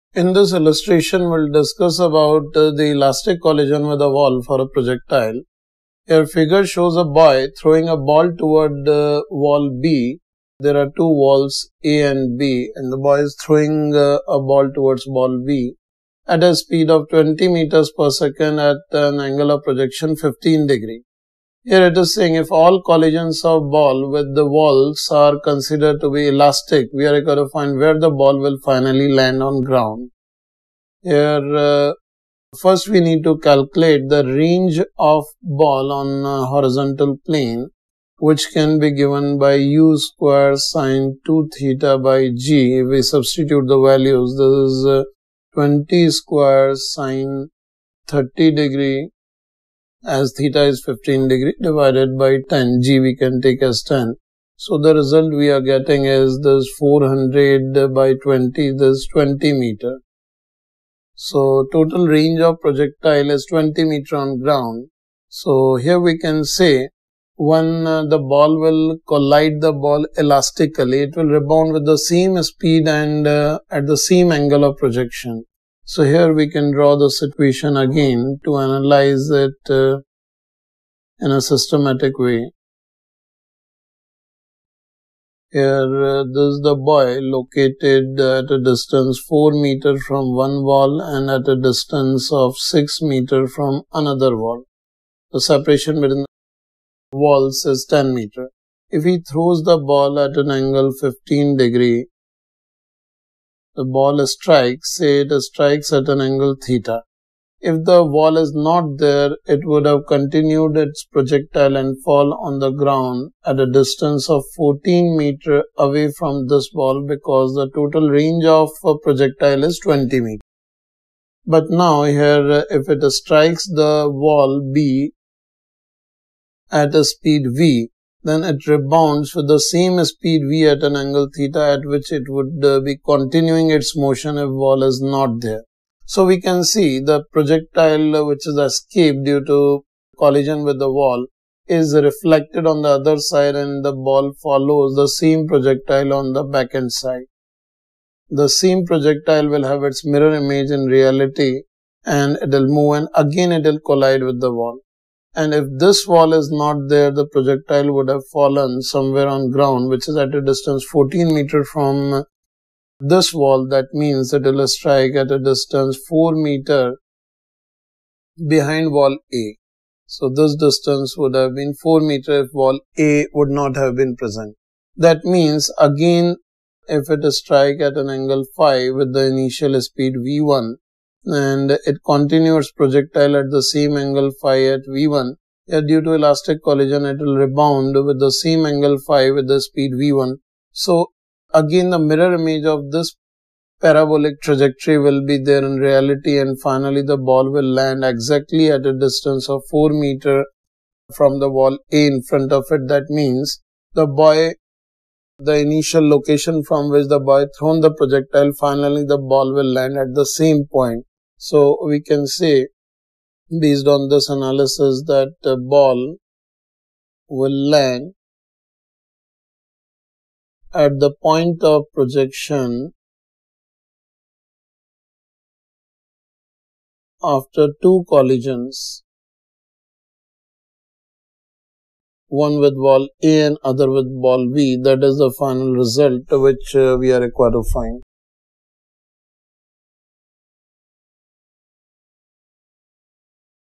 In this illustration, we'll discuss about the elastic collision with a wall for a projectile. Here figure shows a boy throwing a ball toward wall B. There are two walls A and B, and the boy is throwing a ball towards wall B at a speed of 20 meters per second at an angle of projection 15 degree. Here it is saying if all collisions of ball with the walls are considered to be elastic, we are going to find where the ball will finally land on ground. Here first we need to calculate the range of ball on horizontal plane, which can be given by u square sine 2 theta by g. If we substitute the values, this is 20 square sine 30 degree as theta is 15 degree divided by 10. G we can take as 10. So the result we are getting is this 400 by 20, this 20 meter. So total range of projectile is 20 meter on ground. So here we can say when the ball will collide the ball elastically, it will rebound with the same speed and at the same angle of projection. So here we can draw the situation again to analyze it in a systematic way. Here this is the boy located at a distance 4 meters from one wall and at a distance of 6 meters from another wall. The separation between the walls is 10 meters. If he throws the ball at an angle 15 degree, the ball strikes, say it strikes at an angle theta. If the wall is not there, it would have continued its projectile and fall on the ground at a distance of 14 meters away from this ball because the total range of a projectile is 20 meters. But now here, if it strikes the wall B at a speed v, then it rebounds with the same speed v at an angle theta at which it would be continuing its motion if wall is not there. So we can see the projectile which is escaped due to collision with the wall is reflected on the other side and the ball follows the same projectile on the back end side. The same projectile will have its mirror image in reality and it will move and again it will collide with the wall. And if this wall is not there, the projectile would have fallen somewhere on ground which is at a distance 14 meters from this wall. That means it will strike at a distance 4 meters behind wall A. So this distance would have been 4 meters if wall A would not have been present. That means again if it strike at an angle phi with the initial speed v1 and it continues projectile at the same angle phi at v1, due to elastic collision it will rebound with the same angle phi with the speed v1. So again the mirror image of this parabolic trajectory will be there in reality and finally the ball will land exactly at a distance of 4 meters from the wall A in front of it. That means the initial location from which the boy thrown the projectile, finally the ball will land at the same point. So we can say based on this analysis that the ball will land at the point of projection after two collisions, one with wall A and other with ball B. That is the final result which we are required to find.